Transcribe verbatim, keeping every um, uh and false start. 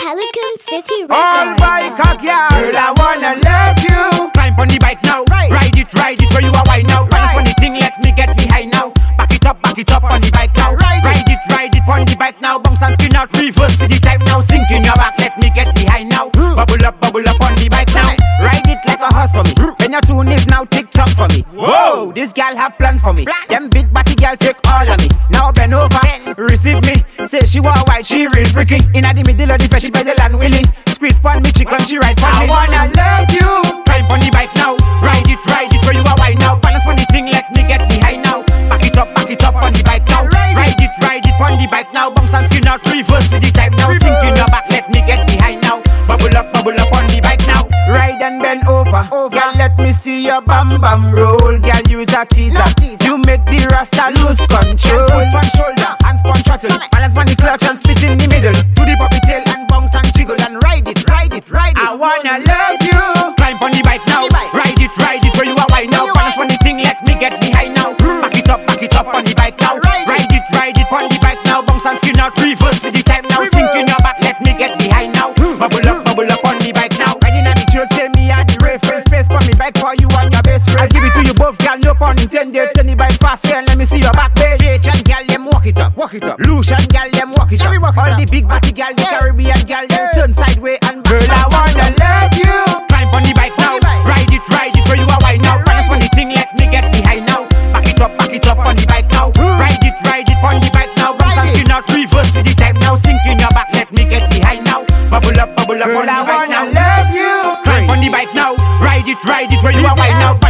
Pelican City All Records. bike cock, yeah. Girl, I wanna love you. Climb on the bike now, right. Ride it, ride it, where you are right now. Balance on the thing, let me get behind now. Back it up, back it up on the bike now. Ride, ride it, ride it on the bike now. Bounce and spin out, reverse with the time now. Sink in your back, let me get behind now. Bubble up, bubble up on the bike now. Ride it like a horse for me. When your tune is now TikTok for me. Whoa, this gal have plan for me. Them big body gal take all of me. Now bend over, receive me. Say she want white, she real freaky. Inna the middle of the face, she pedal and willy. Squeeze pon me chick when she ride pon me. I wanna love you. Climb on the bike now. Ride it, ride it, where you are right now. Balance on the thing, let me get behind now. Back it up, back it up on the bike now. Ride it, ride it on the bike now. Bounce and spin out, reverse with the time now. Sink in your back, let me get behind now. Bubble up, bubble up on the bike now. Ride and bend over, over. Girl, let me see your bam bam roll. Girl, use a teaser. You make the rasta lose control. Foot on shoulder, hands on throttle. Balance on the clutch and split in the middle. Do the puppy tail and bounce and jiggle and ride it, ride it, ride it. I wanna love you. Climb on the bike now. Ride it, ride it, where you are right now. Balance on the thing, let me get behind now. Back it up, back it up on the bike now. Ride it, ride it on the bike now. Bounce and skin out, reverse with the time now. Sink in your back, let me get behind now. Bubble up, bubble up on the bike now. Riding at the church, say me at the reference. Space for me bike for you and your best friend. I'll give it to you both, girl, no pun intended. Turn the bike fast, and let me see your back, babe. H and girl, them walk it up, walk it up. Lucian girl, them walk it up. All the big body girl, the Caribbean girl, them turn sideways and back. Girl, I wanna love you. Climb on the bike now. Ride it, ride it, where you are right now. Balance on the thing, let me get behind now. Back it up, back it up on the bike now. Ride it, ride it on the bike now. Bounce and skin out, reverse with the time now. Sink in your back, let me get behind now. Bubble up, bubble up on the bike now. Love you. Climb on the bike now. Ride it, ride it, where you are right now.